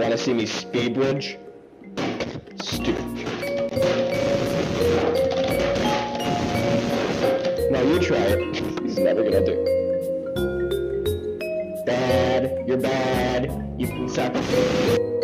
Want to see me speed bridge? Stupid. No, you try it. He's never gonna do. Bad. You're bad. You can suck.